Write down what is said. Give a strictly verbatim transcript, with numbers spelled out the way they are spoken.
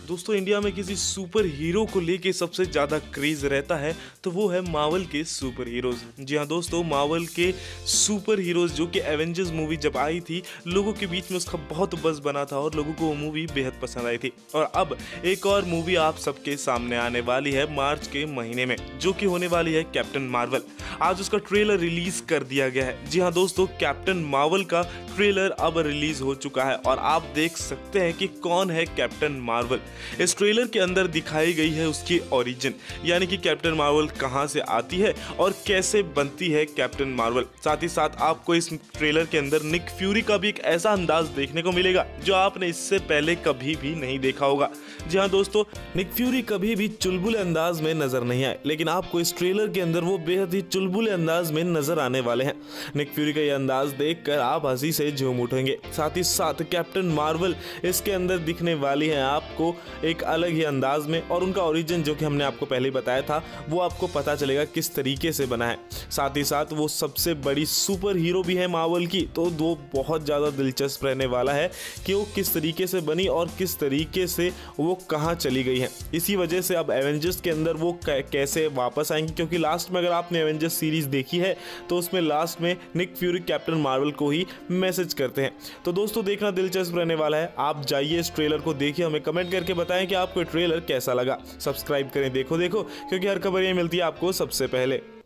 दोस्तों इंडिया में किसी सुपर हीरो को लेके सबसे ज़्यादा क्रेज रहता है तो वो है मार्वल के सुपर हीरोज़। जी हाँ दोस्तों, मार्वल के सुपर हीरोज़ जो कि एवेंजर्स मूवी जब आई थी लोगों के बीच में उसका बहुत बज़ बना था और लोगों को वो मूवी बेहद पसंद आई थी। और अब एक और मूवी आप सबके सामने आने वाली है मार्च के महीने में, जो कि होने वाली है कैप्टन मार्वल। आज उसका ट्रेलर रिलीज कर दिया गया है। जी हाँ दोस्तों, कैप्टन मार्वल का ट्रेलर अब रिलीज हो चुका है और आप देख सकते हैं कि कौन है कैप्टन मार्वल। इस ट्रेलर के अंदर दिखाई गई है उसकी ओरिजिन, यानी कि कैप्टन मार्वल कहां से आती है और कैसे बनती है कैप्टन मार्वल। साथ ही साथ आपको इस ट्रेलर के अंदर निक फ्यूरी का भी एक ऐसा अंदाज देखने को मिलेगा जो आपने इससे पहले कभी भी नहीं देखा होगा। जी हाँ दोस्तों, निक फ्यूरी कभी भी चुलबुले अंदाज में नजर नहीं आए, लेकिन आपको इस ट्रेलर के अंदर वो बेहद ही चुलबुले अंदाज में नजर आने वाले हैं। निक फ्यूरी का ये अंदाज देखकर आप हंसी से झूम उठेंगे। साथ ही साथ कैप्टन मार्वल इसके अंदर दिखने वाली है आपको एक अलग ही अंदाज में, और उनका ओरिजिन जो कि हमने आपको पहले बताया था वो आपको पता चलेगा किस तरीके से बना है। साथ ही साथ वो सबसे बड़ी सुपर हीरो भी है मार्वल की, तो वो बहुत ज़्यादा दिलचस्प रहने वाला है कि वो किस तरीके से बनी और किस तरीके से वो कहाँ चली गई है। इसी वजह से अब एवेंजर्स के अंदर वो कैसे वापस आएंगे, क्योंकि लास्ट में अगर आपने एवेंजर्स सीरीज देखी है तो उसमें लास्ट में निक फ्यूरी कैप्टन मार्वल को ही मैसेज करते हैं। तो दोस्तों देखना दिलचस्प रहने वाला है। आप जाइए इस ट्रेलर को देखिए, हमें कमेंट करके बताएं कि आपको ट्रेलर कैसा लगा। सब्सक्राइब करें देखो देखो, क्योंकि हर खबर ये मिलती है आपको सबसे पहले।